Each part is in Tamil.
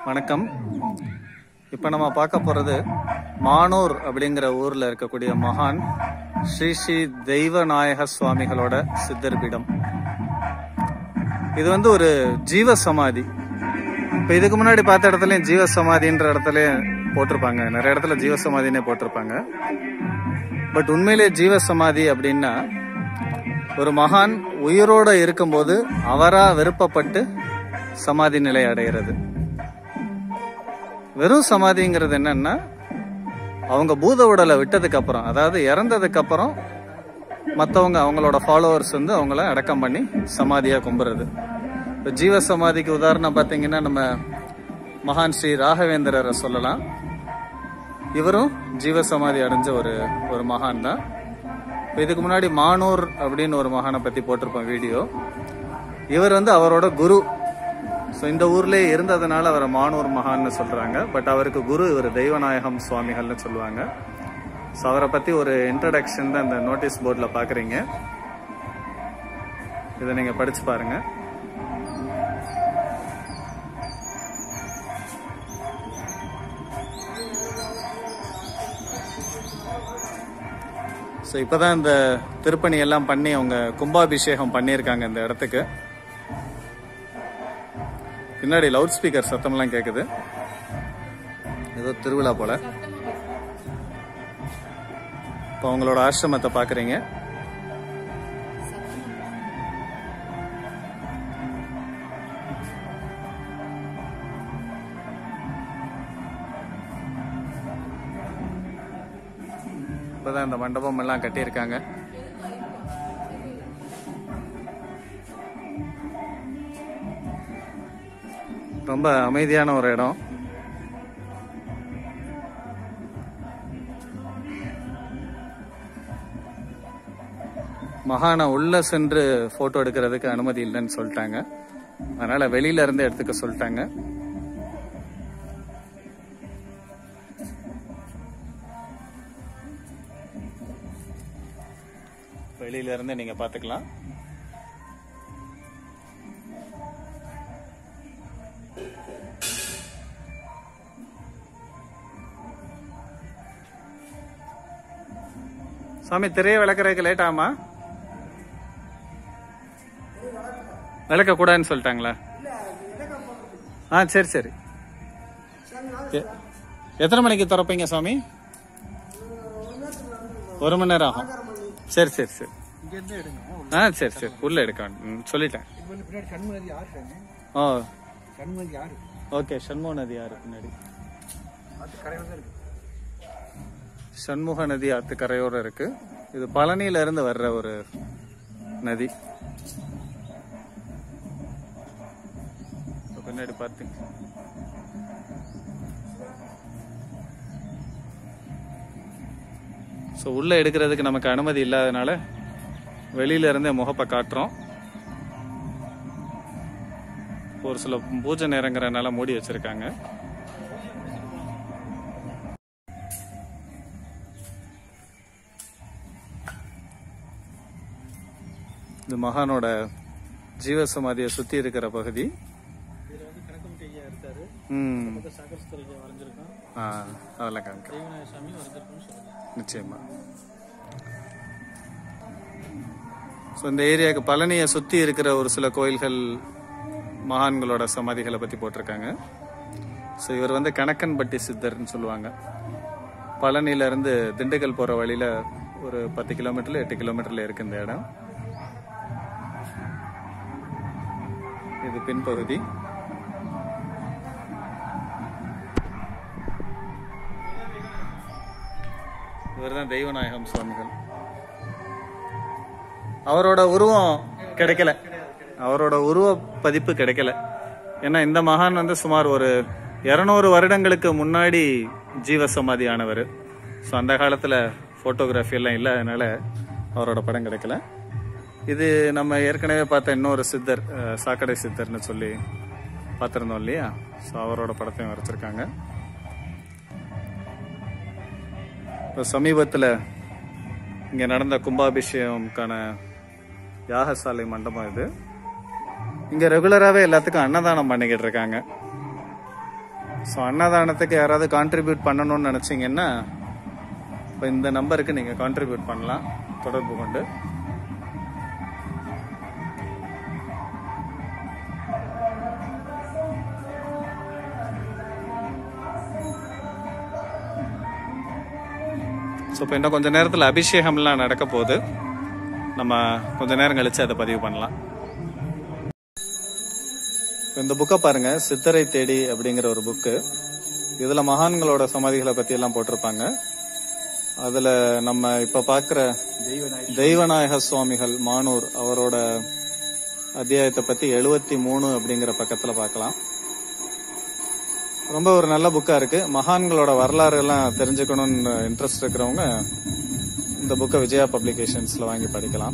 வணக்கம். இப்போ நம்ம பார்க்க போகிறது மானூர் அப்படிங்கிற ஊரில் இருக்கக்கூடிய மகான் ஸ்ரீ ஸ்ரீ தெய்வநாயக சுவாமிகளோட சித்தர் பீடம். இது ஒரு ஜீவ சமாதி. இப்போ இதுக்கு முன்னாடி பார்த்த இடத்துல ஜீவ சமாதின்ற இடத்துல போட்டிருப்பாங்க, நிறைய இடத்துல ஜீவ சமாதினே போட்டிருப்பாங்க. பட் உண்மையிலே ஜீவ சமாதி அப்படின்னா ஒரு மகான் உயிரோட இருக்கும்போது அவரா விருப்பப்பட்டு சமாதி நிலை அடைகிறது. வெறும் சமாதிங்கிறது என்னன்னா அவங்க பூத உடலை விட்டதுக்கு அப்புறம், அதாவது இறந்ததுக்கு அப்புறம் மற்றவங்க அவங்களோட ஃபாலோவர்ஸ் அவங்கள அடக்கம் பண்ணி சமாதியா கும்புறது. இப்போ ஜீவ சமாதிக்கு உதாரணம் பார்த்தீங்கன்னா நம்ம மகான் ஸ்ரீ ராகவேந்திரரை சொல்லலாம். இவரும் ஜீவ சமாதி அடைஞ்ச ஒரு மகான் தான். இப்போ இதுக்கு முன்னாடி மானூர் அப்படின்னு ஒரு மகானை பத்தி போட்டிருப்போம் வீடியோ. இவர் அவரோட குரு. ஸோ இந்த ஊர்லேயே இருந்ததுனால அவரை மானூர் மகான்னு சொல்றாங்க. பட் அவருக்கு குரு இவர் தெய்வநாயகம் சுவாமிகள்னு சொல்லுவாங்க. ஸோ அவரை பத்தி ஒரு இன்ட்ரடக்ஷன் தான் இந்த நோட்டீஸ் போர்டில் பார்க்குறீங்க. இதை நீங்க படிச்சு பாருங்க. ஸோ இப்போதான் இந்த திருப்பணி எல்லாம் பண்ணி அவங்க கும்பாபிஷேகம் பண்ணியிருக்காங்க இந்த இடத்துக்கு. பின்னாடி லவுட் ஸ்பீக்கர் சத்தம்லாம் கேட்குது, ஏதோ திருவிழா போல. இப்போ அவங்களோட ஆசிரமத்தை பார்க்குறீங்க. இப்போதான் இந்த மண்டபம் எல்லாம் கட்டியிருக்காங்க. ரொம்ப அமைதியான ஒரு இடம். மகானை உள்ள சென்று போட்டோ எடுக்கிறதுக்கு அனுமதி இல்லைன்னு சொல்லிட்டாங்க. அதனால வெளியில இருந்து எடுத்துக்க சொல்லிட்டாங்க. வெளியில இருந்து நீங்க பாத்துக்கலாம். சாமி திரைய விளக்குறதுக்கு லேட் ஆமா? விளக்க கூடாதுன்னு சொல்லிட்டாங்களா? சரி சரி. எத்தனை மணிக்கு திறப்பீங்க சாமி? 1 மணி நேரம் ஆகும். சரி சரி சரி. சரி சரி, உள்ள எடுக்க சொல்லிட்டேன். ஓகே, சண்முக நதி யாரு பின்னாடி? சண்முக நதி ஆத்து கரையோர இருக்கு. இது பழனியில இருந்து வர்ற ஒரு நதி. பின்னாடி பார்த்தீங்க. ஸோ உள்ள எடுக்கிறதுக்கு நமக்கு அனுமதி இல்லாதனால வெளியில இருந்தே முகப்பை காட்டுறோம். ஒரு சில பூஜை நேரங்கிறனால மூடி வச்சிருக்காங்க. இந்த மகானோட ஜீவ சமாதியை சுத்தி இருக்கிற பகுதி. அதெல்லாம் காமிக்க நிச்சயமா. ஸோ இந்த ஏரியாவுக்கு பழனியை சுத்தி இருக்கிற ஒரு சில கோயில்கள் மகான்களோட சமாதிகளை பத்தி போட்டிருக்காங்க. ஸோ இவர் கணக்கன்பட்டி சித்தர்னு சொல்லுவாங்க. பழனியில இருந்து திண்டுக்கல் போற வழியில ஒரு 10 கிலோமீட்டர்ல 8 கிலோமீட்டர்ல இருக்கு இந்த இடம். இது பின்பகுதி. இவர்தான் தெய்வநாயகம் சுவாமிகள். அவரோட உருவம் கிடைக்கல, அவரோட உருவ பதிப்பு கிடைக்கல. ஏன்னா இந்த மகான் சுமார் ஒரு 200 வருடங்களுக்கு முன்னாடி ஜீவ சமாதி ஆனவர். ஸோ அந்த காலத்துல போட்டோகிராஃபி எல்லாம் இல்லை, அதனால அவரோட படம் கிடைக்கல. இது நம்ம ஏற்கனவே பார்த்த இன்னொரு சித்தர், சாக்கடை சித்தர்னு சொல்லி பார்த்துருந்தோம் இல்லையா? ஸோ அவரோட படத்தையும் வரைச்சிருக்காங்க. இப்போ சமீபத்தில் இங்கே நடந்த கும்பாபிஷேகம்கான யாகசாலை மண்டபம் இது. இங்கே ரெகுலராகவே எல்லாத்துக்கும் அன்னதானம் பண்ணிக்கிட்டு இருக்காங்க. ஸோ அன்னதானத்துக்கு யாராவது கான்ட்ரிபியூட் பண்ணணும்னு நினச்சிங்கன்னா இப்போ இந்த நம்பருக்கு நீங்கள் கான்ட்ரிபியூட் பண்ணலாம் தொடர்பு கொண்டு. ஸோ இப்போ இன்னும் கொஞ்சம் நேரத்தில் அபிஷேகம்லாம் நடக்க போகுது. நம்ம கொஞ்ச நேரம் கழிச்சு அதை பதிவு பண்ணலாம். இந்த புக்கை பாருங்க, சித்தரை தேடி அப்படிங்கிற ஒரு புக்கு. இதுல மகான்களோட சமாதிகளை பத்தி எல்லாம் போட்டிருப்பாங்க. அதுல நம்ம இப்ப பாக்குற தெய்வநாயக சுவாமிகள் மானூர் அவரோட அத்தியாயத்தை பத்தி 73 அப்படிங்கிற பக்கத்துல பார்க்கலாம். ரொம்ப ஒரு நல்ல புக்கா இருக்கு. மகான்களோட வரலாறு எல்லாம் தெரிஞ்சுக்கணும்னு இன்ட்ரெஸ்ட் இருக்கிறவங்க இந்த புக்கை விஜயா பப்ளிகேஷன்ஸ்ல வாங்கி படிக்கலாம்.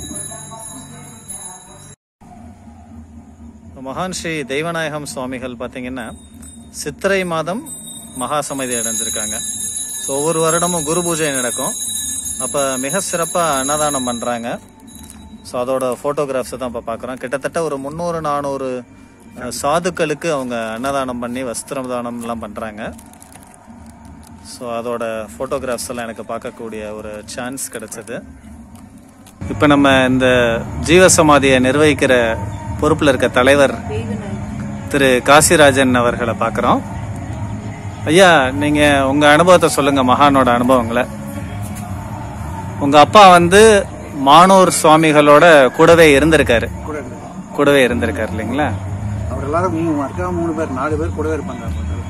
மகான் ஸ்ரீ தெய்வநாயகம் சுவாமிகள் பாத்தீங்கன்னா சித்திரை மாதம் மகா சமாதி அடைஞ்சிருக்காங்க. ஸோ ஒவ்வொரு வருடமும் குரு பூஜை நடக்கும். அப்ப மிக சிறப்பா அன்னதானம் பண்றாங்க. ஸோ அதோட போட்டோகிராஃப்ஸ் தான் இப்ப பாக்குறோம். கிட்டத்தட்ட ஒரு 300-400 சாதுக்களுக்கு அவங்க அன்னதானம் பண்ணி வஸ்திரம் தானம் எல்லாம் பண்றாங்க. ஸோ அதோட போட்டோகிராஃப்ஸ் எல்லாம் எனக்கு பார்க்கக்கூடிய ஒரு சான்ஸ் கிடைச்சது. இப்ப நம்ம இந்த ஜீவசமாதியை நிர்வகிக்கிற பொறுப்புல இருக்க தலைவர் திரு காசிராஜன் அவர்களை பார்க்கிறோம். ஐயா, நீங்க உங்க அனுபவத்தை சொல்லுங்க, மகானோட அனுபவங்களை. உங்க அப்பா மானூர் சுவாமிகளோட கூடவே இருந்திருக்காரு இல்லைங்களா? அவர் எல்லாரும் 3 பேர் 4 பேர் கூடவே இருப்பாங்க.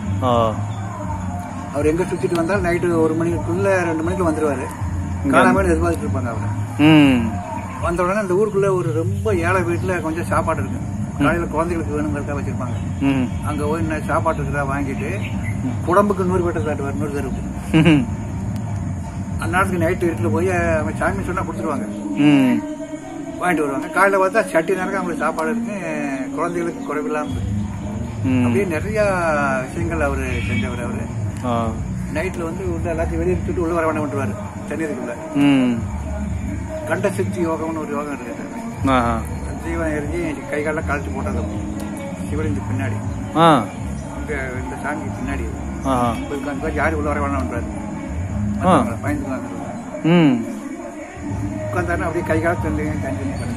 அவர் எங்க சுத்திட்டு வந்தாலும் நைட்டு 1 மணிக்குள்ள 2 மணிக்கு வந்துருவாரு. காணாம எதிர்பார்த்துட்டு இருப்பாங்க அவரை. வந்த உடனே அந்த ஊருக்குள்ள ஒரு ரொம்ப ஏழை வீட்டுல கொஞ்சம் சாப்பாடு இருக்கு. காலையில குழந்தைகளுக்கு வேணுங்கிறதா வச்சிருப்பாங்க. அங்க போய் சாப்பாடு இருக்கிறதா வாங்கிட்டு குடம்புக்கு 100 பேட்டை காட்டுவார். 100 பேருக்கு அந்நாட்டுக்கு நைட்டு வீட்டுல போய் அவங்க சாமி சொன்னா கொடுத்துருவாங்க, வாங்கிட்டு வருவாங்க. காலையில பார்த்தா சட்டி நேரம் அவங்களுக்கு சாப்பாடு இருக்கு, குழந்தைகளுக்கு குறைவில்லாம. அப்படியே நிறைய விஷயங்கள் அவரு செஞ்சவர். அவரு நைட்ல உள்ள எல்லாத்தையும் வெளியே எடுத்துட்டு உள்ள வர வேண்டாம் விட்டுருவாரு தண்ணீருக்குள்ள. கண்ட சக்தி யோகம்னு ஒரு யோகம் இருக்கு. ஜீவன் எரிஞ்சு கை காலெல்லாம் கழட்டி போட்டது சிவலிங்க பின்னாடி, இந்த சாமி பின்னாடி யாரும் உள்ள வர வேண்டாம்ன்றாரு. பயந்துக்குவாங்க. உட்காந்தாருன்னா அப்படியே கை கால தண்ணி கிடக்கு.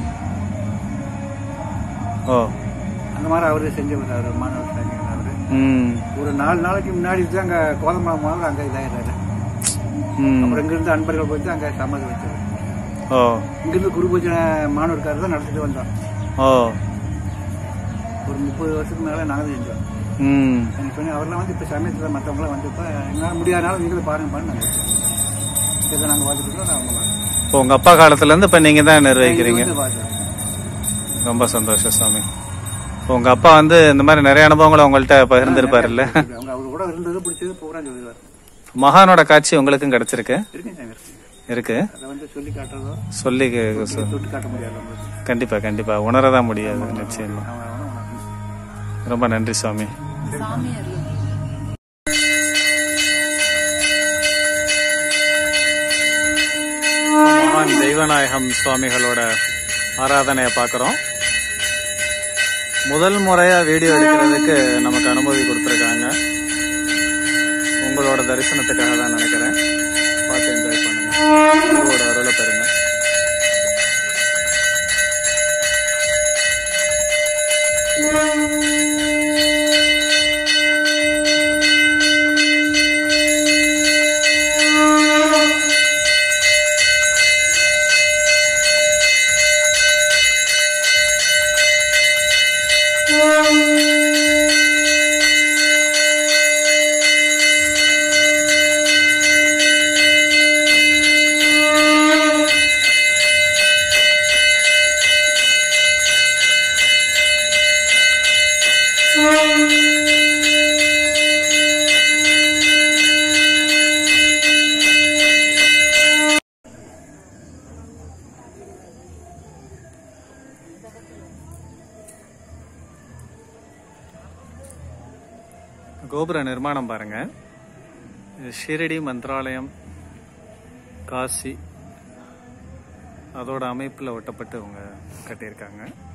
அந்த மாதிரி அவரு செஞ்சவர். அவர் மாணவர் சாமி அவரு. ஒரு 4 நாளைக்கு முன்னாடி அங்க கோதம்பா மாதம் அங்க இதாயிடுறாரு. அப்புறம் இங்கிருந்து அன்பர்கள் போயிட்டு அங்க சமாதி வச்சாரு. இங்கிருந்து குரு பூஜை மாணவர்காரர் தான் நடத்திட்டு வந்தோம். ஒரு 30 வருஷத்துக்கு மேல நாங்க செஞ்சோம். எனக்கு சொன்னி அவர்லாம் இப்ப சமயத்துல மற்றவங்களாம் இப்ப எங்களால முடியாதனால நீங்களும் பாருங்க இதை நாங்க பார்த்துட்டு அவங்க. இப்போ உங்க அப்பா காலத்துல இருந்து இப்ப நீங்க தான் நிர்வகிக்கிறீங்க. ரொம்ப சந்தோஷம் சாமி. உங்க அப்பா இந்த மாதிரி நிறைய அனுபவங்களை உங்கள்கிட்ட பகிர்ந்திருப்பாரு இல்ல? அவரு கூட இருந்தது பிடிச்சது பூரா சொல்லுவார். மகானோட காட்சி உங்களுக்கும் கிடைச்சிருக்கு? இருக்கு. சொல்லி காட்டுறதோ சொல்லி தொட்டு காட்ட முடியாது. கண்டிப்பா கண்டிப்பா உணரதான் முடியாது. நிச்சயமா. ரொம்ப நன்றி சுவாமி. மகான் தெய்வநாயகம் சுவாமிகளோட ஆராதனையை பார்க்கிறோம். முதல் முறையா வீடியோ எடுக்கிறதுக்கு நமக்கு அனுமதி கொடுத்துருக்காங்க. உங்களோட தரிசனத்துக்காக தான் நினைக்கிறேன். பார்த்து என்ஜாய் பண்ணுங்க. உங்களோட அருளை பெறுங்க. கோபுர நிர்மாணம் பாருங்க. ஷிரடி மந்திராலயம் காசி அதோட அமைப்பில் ஒட்டப்பட்டு அவங்க கட்டியிருக்காங்க.